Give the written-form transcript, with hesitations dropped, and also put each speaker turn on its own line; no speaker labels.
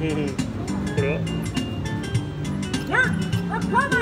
これは？
いや、トーマ